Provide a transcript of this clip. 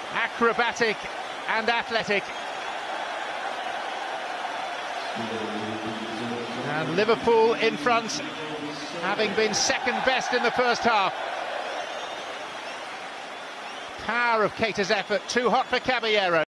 acrobatic and athletic. And Liverpool in front, having been second best in the first half. Power of Keita's effort, too hot for Caballero.